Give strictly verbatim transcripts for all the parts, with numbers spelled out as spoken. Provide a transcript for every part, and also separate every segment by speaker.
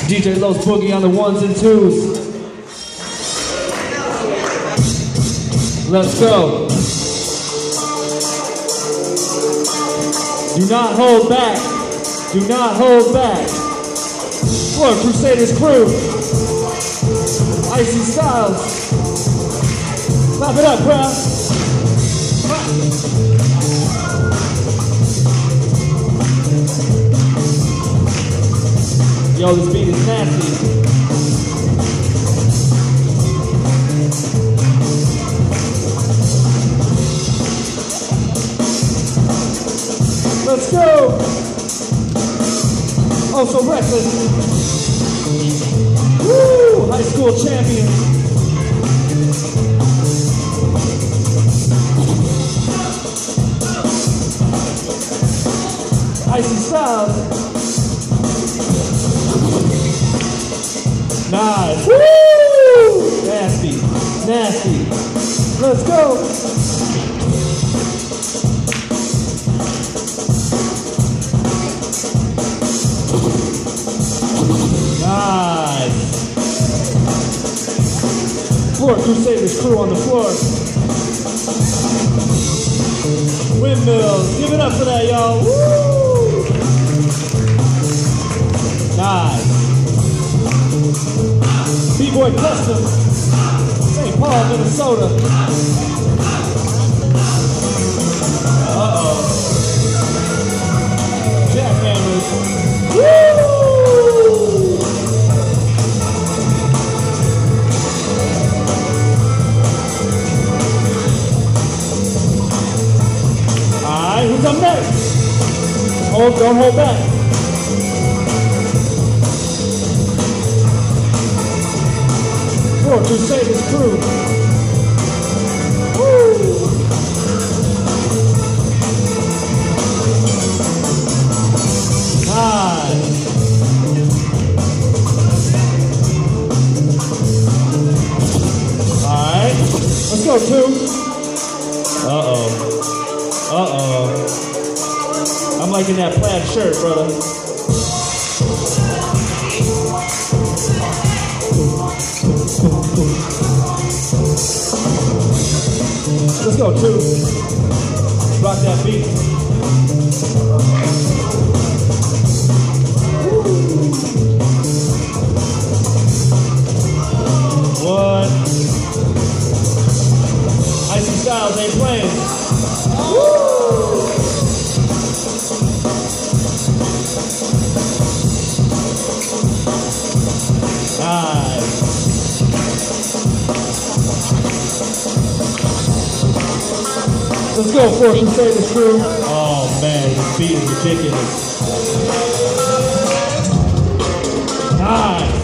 Speaker 1: D J Lowe's Boogie on the ones and twos. Let's go. Do not hold back. Do not hold back. For Crusaders crew. Icy Styles. Clap it up, crowd. Yo, this beat is nasty. Let's go! Oh, so reckless. Woo! High school champion. Icy Styles. Nice. Woo! Nasty. Nasty. Let's go. Nice. Four Crusaders crew on the floor. Windmills. Give it up for that, y'all. Woo! Nice. B-Boy Custom. Saint Paul, Minnesota. Uh-oh. Jackhammers. Woo! Who's up next? Hold, don't hold back. For Crusaders crew. Woo! Nice. All right, let's go, two. Uh-oh. Uh-oh. I'm liking that plaid shirt, brother. Let's go, two. Rock that beat. One. Icy Styles ain't playing. Nice. Let's go for Crusaders crew. Oh man, this beat is ridiculous. Nice.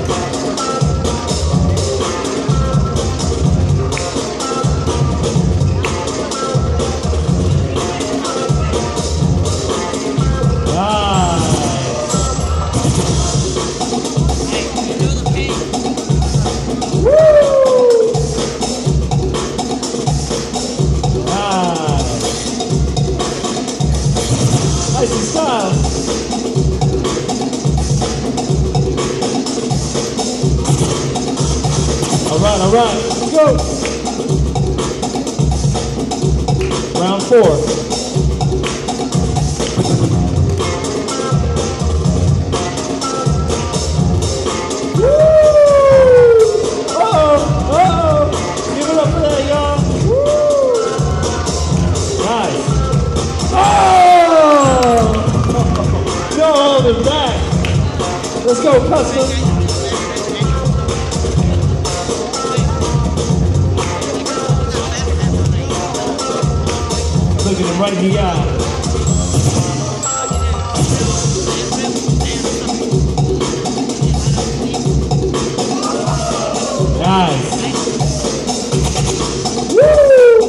Speaker 1: Alright, alright, let's go. Round four. Woo! Uh-oh, uh-oh. Give it up for that, y'all. Woo! Nice. Oh! Don't hold it back. Let's go, Custom. Looking him right in the eye. Nice. Woo!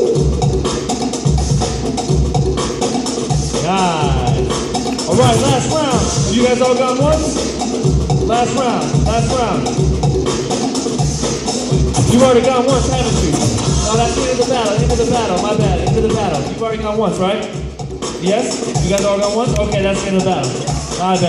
Speaker 1: Nice. All right, last round. You guys all got once? Last round. Last round. You've already gone once, haven't you? No, that's the end of the battle. End of the battle. My bad. End of the battle. You've already gone once, right? Yes? You guys all gone once? Okay, that's the end of the battle. My bad.